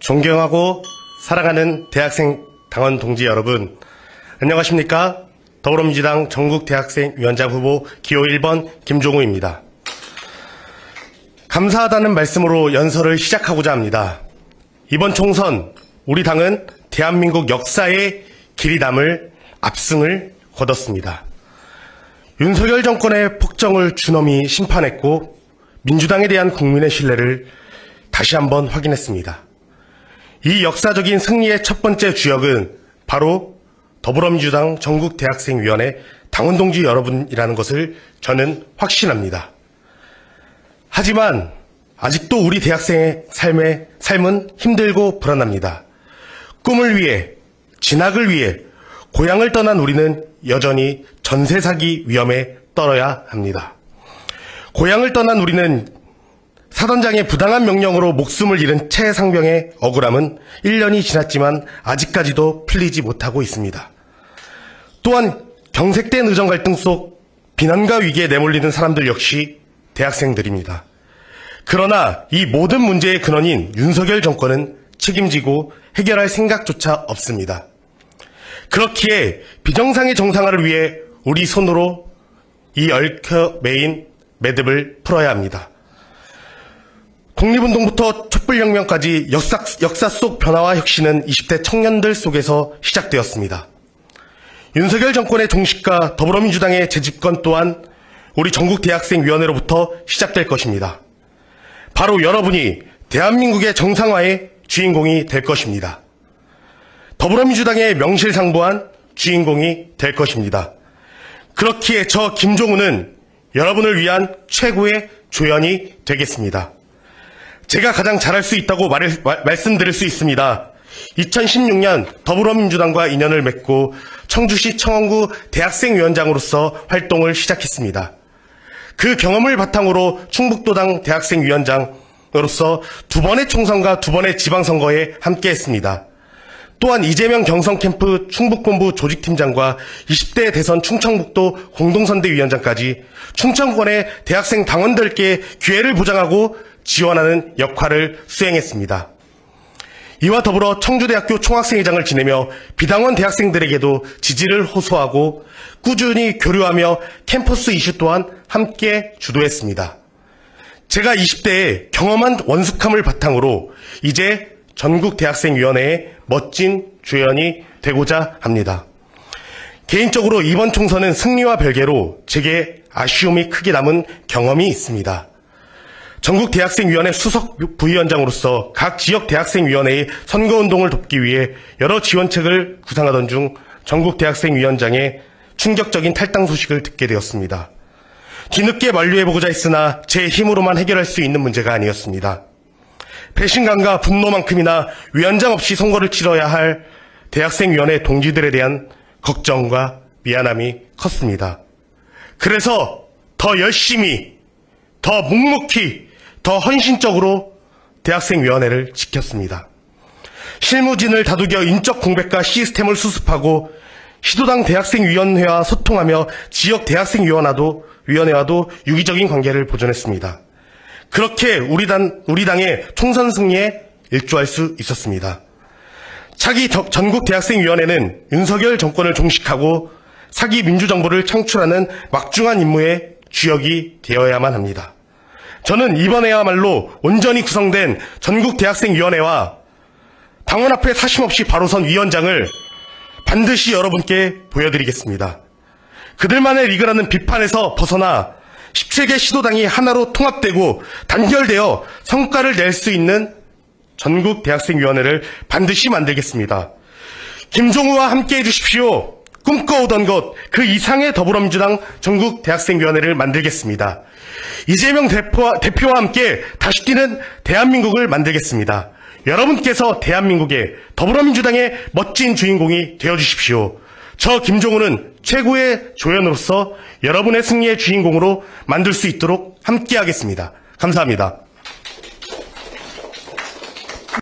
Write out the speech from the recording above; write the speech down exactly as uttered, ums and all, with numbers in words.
존경하고 사랑하는 대학생 당원 동지 여러분, 안녕하십니까? 더불어민주당 전국대학생위원장 후보 기호 일 번 김종우입니다. 감사하다는 말씀으로 연설을 시작하고자 합니다. 이번 총선 우리 당은 대한민국 역사에 길이 남을 압승을 거뒀습니다. 윤석열 정권의 폭정을 준엄히 심판했고 민주당에 대한 국민의 신뢰를 다시 한번 확인했습니다. 이 역사적인 승리의 첫 번째 주역은 바로 더불어민주당 전국대학생위원회 당원동지 여러분이라는 것을 저는 확신합니다. 하지만 아직도 우리 대학생의 삶의, 삶은 힘들고 불안합니다. 꿈을 위해, 진학을 위해 고향을 떠난 우리는 여전히 전세 사기 위험에 떨어야 합니다. 고향을 떠난 우리는 사단장의 부당한 명령으로 목숨을 잃은 최상병의 억울함은 일 년이 지났지만 아직까지도 풀리지 못하고 있습니다. 또한 경색된 의정 갈등 속 비난과 위기에 내몰리는 사람들 역시 대학생들입니다. 그러나 이 모든 문제의 근원인 윤석열 정권은 책임지고 해결할 생각조차 없습니다. 그렇기에 비정상의 정상화를 위해 우리 손으로 이 얽혀 매인 매듭을 풀어야 합니다. 독립운동부터 촛불혁명까지 역사, 역사 속 변화와 혁신은 이십 대 청년들 속에서 시작되었습니다. 윤석열 정권의 종식과 더불어민주당의 재집권 또한 우리 전국대학생위원회로부터 시작될 것입니다. 바로 여러분이 대한민국의 정상화의 주인공이 될 것입니다. 더불어민주당의 명실상부한 주인공이 될 것입니다. 그렇기에 저 김종우는 여러분을 위한 최고의 조연이 되겠습니다. 제가 가장 잘할 수 있다고 말을, 말, 말씀드릴 수 있습니다. 이천십육 년 더불어민주당과 인연을 맺고 청주시 청원구 대학생위원장으로서 활동을 시작했습니다. 그 경험을 바탕으로 충북도당 대학생위원장으로서 두 번의 총선과 두 번의 지방선거에 함께했습니다. 또한 이재명 경선캠프 충북본부 조직팀장과 이십 대 대선 충청북도 공동선대위원장까지 충청권의 대학생 당원들께 기회를 보장하고 지원하는 역할을 수행했습니다. 이와 더불어 청주대학교 총학생회장을 지내며 비당원 대학생들에게도 지지를 호소하고 꾸준히 교류하며 캠퍼스 이슈 또한 함께 주도했습니다. 제가 이십 대에 경험한 원숙함을 바탕으로 이제 전국대학생위원회의 멋진 조연이 되고자 합니다. 개인적으로 이번 총선은 승리와 별개로 제게 아쉬움이 크게 남은 경험이 있습니다. 전국대학생위원회 수석 부위원장으로서 각 지역 대학생위원회의 선거운동을 돕기 위해 여러 지원책을 구상하던 중 전국대학생위원장의 충격적인 탈당 소식을 듣게 되었습니다. 뒤늦게 만류해보고자 했으나 제 힘으로만 해결할 수 있는 문제가 아니었습니다. 배신감과 분노만큼이나 위원장 없이 선거를 치러야 할 대학생위원회 동지들에 대한 걱정과 미안함이 컸습니다. 그래서 더 열심히, 더 묵묵히, 더 헌신적으로 대학생위원회를 지켰습니다. 실무진을 다독여 인적 공백과 시스템을 수습하고 시도당 대학생위원회와 소통하며 지역 대학생위원회와도 위원회와도 유기적인 관계를 보존했습니다. 그렇게 우리 당, 우리 당의 총선 승리에 일조할 수 있었습니다. 차기 전국대학생위원회는 윤석열 정권을 종식하고 사기 민주정부를 창출하는 막중한 임무의 주역이 되어야만 합니다. 저는 이번에야말로 온전히 구성된 전국대학생위원회와 당원 앞에 사심없이 바로 선 위원장을 반드시 여러분께 보여드리겠습니다. 그들만의 리그라는 비판에서 벗어나 십칠 개 시도당이 하나로 통합되고 단결되어 성과를 낼 수 있는 전국대학생위원회를 반드시 만들겠습니다. 김종우와 함께해 주십시오. 꿈꿔오던 것, 그 이상의 더불어민주당 전국대학생위원회를 만들겠습니다. 이재명 대표와, 대표와 함께 다시 뛰는 대한민국을 만들겠습니다. 여러분께서 대한민국의 더불어민주당의 멋진 주인공이 되어주십시오. 저 김종우는 최고의 조연으로서 여러분의 승리의 주인공으로 만들 수 있도록 함께하겠습니다. 감사합니다.